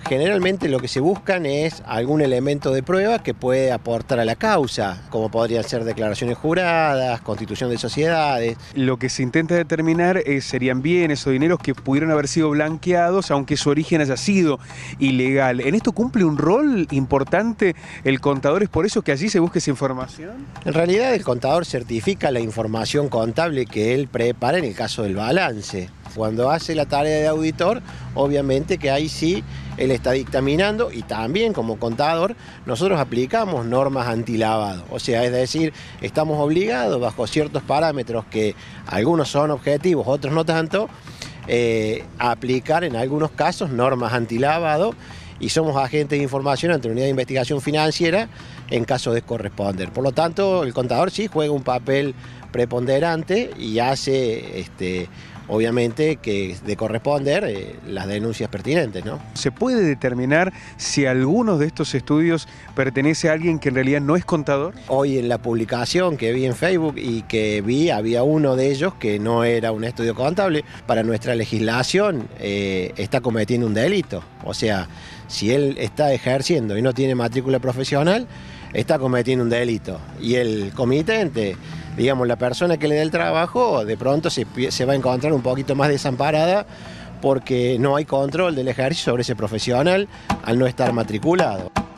Generalmente lo que se buscan es algún elemento de prueba que puede aportar a la causa, como podrían ser declaraciones juradas, constitución de sociedades. Lo que se intenta determinar serían bienes o dineros que pudieron haber sido blanqueados, aunque su origen haya sido ilegal. ¿En esto cumple un rol importante el contador? ¿Es por eso que allí se busca esa información? En realidad el contador certifica la información contable que él prepara en el caso del balance. Cuando hace la tarea de auditor, obviamente que ahí sí él está dictaminando, y también como contador nosotros aplicamos normas antilavado. O sea, es decir, estamos obligados bajo ciertos parámetros que algunos son objetivos, otros no tanto, a aplicar en algunos casos normas antilavado, y somos agentes de información ante la unidad de investigación financiera en caso de corresponder. Por lo tanto, el contador sí juega un papel preponderante y hace obviamente que de corresponder las denuncias pertinentes, ¿no? ¿Se puede determinar si alguno de estos estudios pertenece a alguien que en realidad no es contador? Hoy en la publicación que vi en Facebook y que vi, había uno de ellos que no era un estudio contable. Para nuestra legislación está cometiendo un delito. O sea, si él está ejerciendo y no tiene matrícula profesional, está cometiendo un delito. Y el comitente, digamos, la persona que le dé el trabajo, de pronto se va a encontrar un poquito más desamparada porque no hay control del ejercicio sobre ese profesional al no estar matriculado.